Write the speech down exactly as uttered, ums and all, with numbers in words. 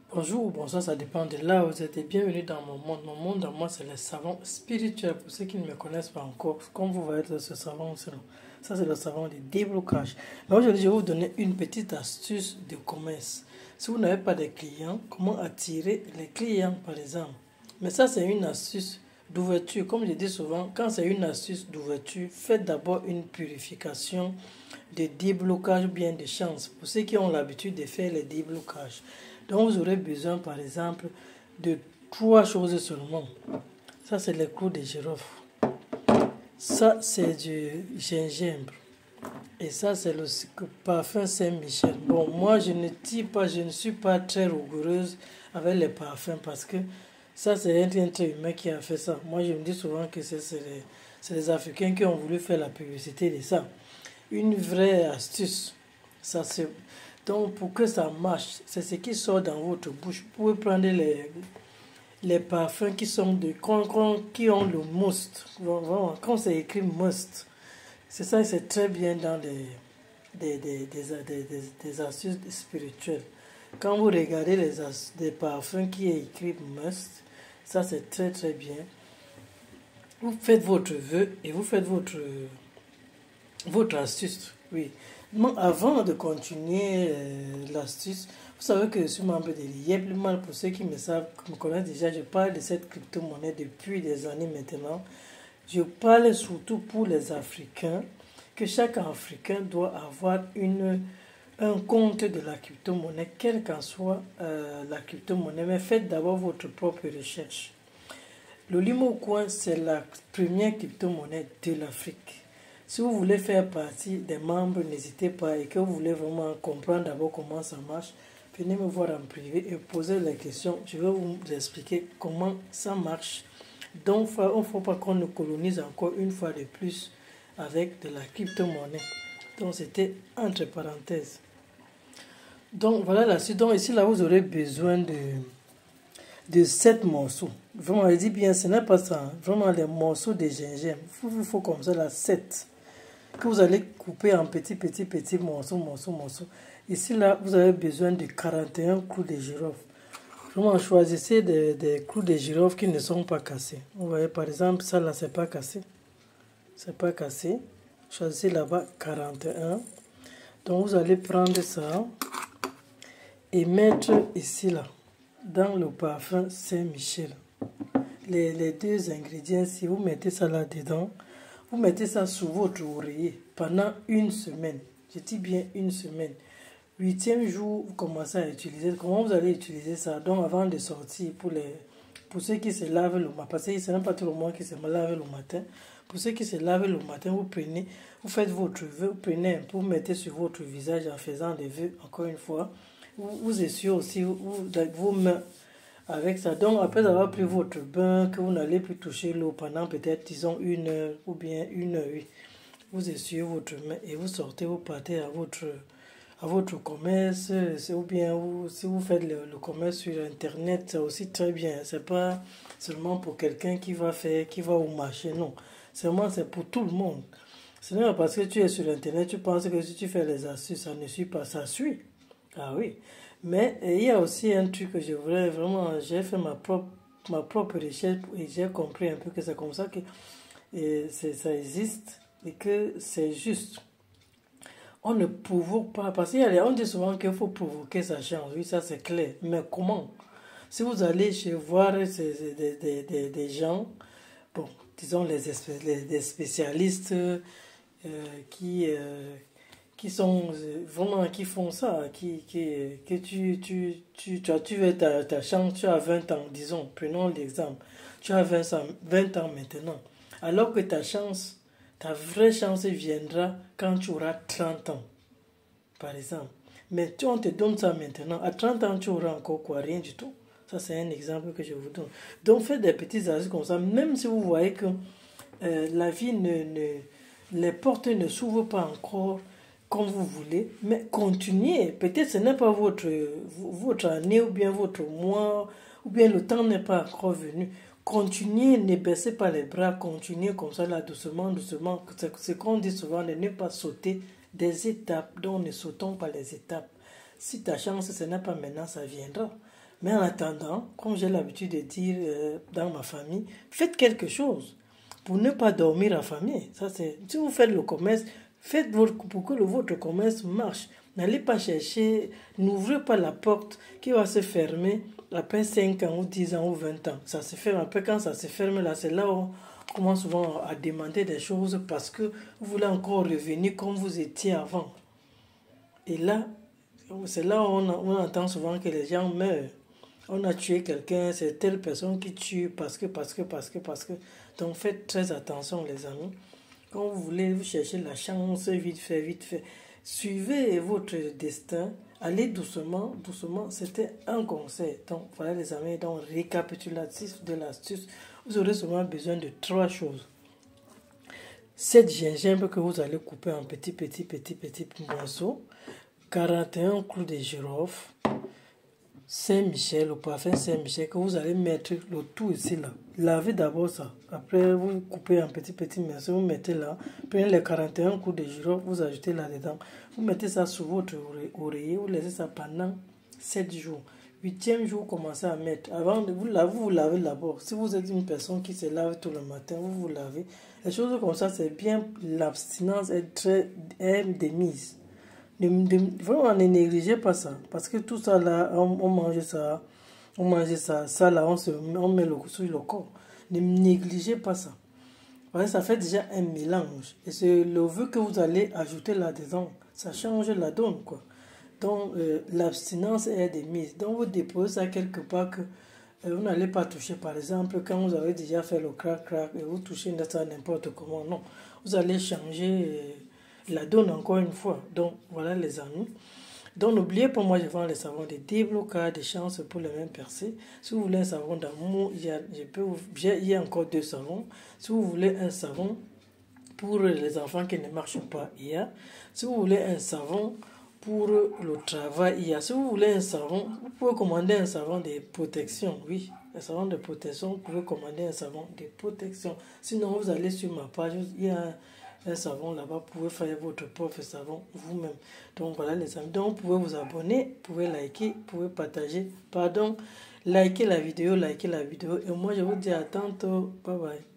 Bonjour ou bonsoir, ça dépend de là où vous êtes. Et bienvenue dans mon monde. Mon monde, dans moi, c'est le savon spirituel. Pour ceux qui ne me connaissent pas encore, comme vous voyez ce savon, ça c'est le savon de déblocage. Mais aujourd'hui, je vais vous donner une petite astuce de commerce. Si vous n'avez pas de clients, comment attirer les clients, par exemple. Mais ça, c'est une astuce d'ouverture. Comme je dis souvent, quand c'est une astuce d'ouverture, faites d'abord une purification de déblocage ou bien de chance. Pour ceux qui ont l'habitude de faire les déblocages. Donc, vous aurez besoin, par exemple, de trois choses seulement. Ça, c'est le clou de girofle. Ça, c'est du gingembre. Et ça, c'est le parfum Saint-Michel. Bon, moi, je ne dis pas, je ne suis pas très rigoureuse avec les parfums parce que ça, c'est un être humain qui a fait ça. Moi, je me dis souvent que c'est les, les Africains qui ont voulu faire la publicité de ça. Une vraie astuce, ça c'est... Donc, pour que ça marche, c'est ce qui sort dans votre bouche. Vous pouvez prendre les, les parfums qui sont de qui ont le must. Vraiment, quand c'est écrit must, c'est ça, c'est très bien dans les, des, des, des, des, des, des astuces spirituelles. Quand vous regardez les, les parfums qui est écrit must, ça c'est très très bien. Vous faites votre vœu et vous faites votre, votre astuce. Oui. Avant de continuer euh, l'astuce, vous savez que je suis membre de l'I E P. Mal pour ceux qui me savent, qui me connaissent déjà, je parle de cette crypto-monnaie depuis des années maintenant. Je parle surtout pour les Africains, que chaque Africain doit avoir une, un compte de la crypto-monnaie, quelle qu'en soit euh, la crypto-monnaie. Mais faites d'abord votre propre recherche. Le Limo Coin, c'est la première crypto-monnaie de l'Afrique. Si vous voulez faire partie des membres, n'hésitez pas et que vous voulez vraiment comprendre d'abord comment ça marche, venez me voir en privé et poser les questions. Je vais vous expliquer comment ça marche. Donc, il ne faut pas qu'on nous colonise encore une fois de plus avec de la crypto-monnaie. Donc, c'était entre parenthèses. Donc, voilà la suite. Donc, ici, là, vous aurez besoin de, de sept morceaux. Vraiment, je dis bien, ce n'est pas ça. Hein. Vraiment, les morceaux de gingembre. Il faut, faut comme ça, là, sept. Que vous allez couper en petits, petits, petits morceaux, morceaux, morceaux. Ici, là, vous avez besoin de quarante et un clous de girofle. Vraiment, choisissez des, des clous de girofle qui ne sont pas cassés. Vous voyez, par exemple, ça, là, c'est pas cassé. C'est pas cassé. Choisissez là-bas quarante et un. Donc, vous allez prendre ça et mettre ici, là, dans le parfum Saint-Michel. Les, les deux ingrédients, si vous mettez ça là-dedans, vous mettez ça sous votre oreiller pendant une semaine. Je dis bien une semaine. Huitième jour, vous commencez à utiliser. Comment vous allez utiliser ça? Donc, avant de sortir, pour, les, pour ceux qui se lavent le matin, parce que ce n'est pas tout le monde qui se lave le matin. Pour ceux qui se lavent le matin, vous prenez, vous faites votre vœu, vous prenez un peu, vous mettez sur votre visage en faisant des vœux, encore une fois. Vous, vous essuyez aussi vous, vos mains avec ça. Donc, après avoir pris votre bain, que vous n'allez plus toucher l'eau pendant peut-être, disons, une heure ou bien une heure, oui. Vous essuyez votre main et vous sortez, vous partez à votre, à votre commerce, ou bien vous, si vous faites le, le commerce sur Internet, c'est aussi très bien. C'est pas seulement pour quelqu'un qui va faire, qui va au marché, non. Seulement, c'est pour tout le monde. Ce n'est pas parce que tu es sur Internet, tu penses que si tu fais les astuces, ça ne suit pas, ça suit. Ah oui. Mais il y a aussi un truc que je voulais vraiment, j'ai fait ma propre, ma propre recherche et j'ai compris un peu que c'est comme ça que et ça existe et que c'est juste. On ne provoque pas, parce qu'on dit souvent qu'il faut provoquer sa chance, oui ça c'est clair, mais comment? Si vous allez chez voir des, des, des, des gens, bon, disons les, les, les spécialistes euh, qui... Euh, qui sont vraiment qui font ça, qui, qui, que tu, tu, tu, tu as tué ta, ta chance, tu as vingt ans, disons, prenons l'exemple, tu as vingt ans, vingt ans maintenant, alors que ta chance, ta vraie chance viendra quand tu auras trente ans, par exemple. Mais tu, on te donne ça maintenant, à trente ans, tu auras encore quoi, rien du tout. Ça, c'est un exemple que je vous donne. Donc, faites des petits astuces comme ça, même si vous voyez que euh, la vie, ne, ne, les portes ne s'ouvrent pas encore, comme vous voulez, mais continuez. Peut-être ce n'est pas votre, votre année ou bien votre mois, ou bien le temps n'est pas encore venu. Continuez, ne baissez pas les bras, continuez comme ça, là, doucement, doucement. C'est ce qu'on dit souvent, de ne pas sauter des étapes, donc ne sautons pas les étapes. Si ta chance, ce n'est pas maintenant, ça viendra. Mais en attendant, comme j'ai l'habitude de dire euh, dans ma famille, faites quelque chose pour ne pas dormir affamé. Ça, c'est, si vous faites le commerce, faites votre, pour que le, votre commerce marche. N'allez pas chercher, n'ouvrez pas la porte qui va se fermer après cinq ans ou dix ans ou vingt ans. Ça se ferme. Après, quand ça se ferme, là, c'est là où on commence souvent à demander des choses parce que vous voulez encore revenir comme vous étiez avant. Et là, c'est là où on, on entend souvent que les gens meurent. On a tué quelqu'un, c'est telle personne qui tue parce que, parce que, parce que, parce que. Donc faites très attention, les amis. Quand vous voulez vous chercher la chance, vite fait, vite fait. Suivez votre destin, allez doucement, doucement. C'était un conseil. Donc voilà les amis, donc récapitulatif de l'astuce. Vous aurez seulement besoin de trois choses. Cette gingembre que vous allez couper en petits, petits, petits, petits morceaux. quarante et un clous de girofle. Saint-Michel, le parfum Saint-Michel que vous allez mettre le tout ici là. Lavez d'abord ça. Après, vous coupez en petits petits morceaux, vous mettez là. Prenez les quarante et un coups de girofle, vous ajoutez là-dedans. Vous mettez ça sur votre oreiller, vous laissez ça pendant sept jours. Huitième jour, commencez à mettre. Avant de vous laver, vous, vous lavez d'abord. Si vous êtes une personne qui se lave tout le matin, vous vous lavez. Les choses comme ça, c'est bien. L'abstinence est très est de mise. De, de, vraiment, ne négligez pas ça. Parce que tout ça là, on, on mange ça. On mange ça. Ça là, on, se, on met le sur le corps. Ne négligez pas ça. Parce que ça fait déjà un mélange. Et c'est le vœu que vous allez ajouter là-dedans. Ça change la donne, quoi. Donc, euh, l'abstinence est de mise. Donc, vous déposez ça quelque part que euh, vous n'allez pas toucher. Par exemple, quand vous avez déjà fait le crack-crack et vous touchez ça n'importe comment. Non. Vous allez changer euh, la donne encore une fois. Donc, voilà les amis. Donc, n'oubliez pas, moi, je vends les savons de déblocage, des chances pour les mêmes percées. Si vous voulez un savon d'amour, il y a, je peux vous, il y a encore deux savons. Si vous voulez un savon pour les enfants qui ne marchent pas, il y a. Si vous voulez un savon pour le travail, il y a. Si vous voulez un savon, vous pouvez commander un savon de protection, oui. Un savon de protection, vous pouvez commander un savon de protection. Sinon, vous allez sur ma page, il y a un, un savon là-bas, vous pouvez faire votre propre savon vous-même. Donc voilà les amis. Donc vous pouvez vous abonner, vous pouvez liker, vous pouvez partager. Pardon, liker la vidéo, liker la vidéo. Et moi je vous dis à tantôt. Bye bye.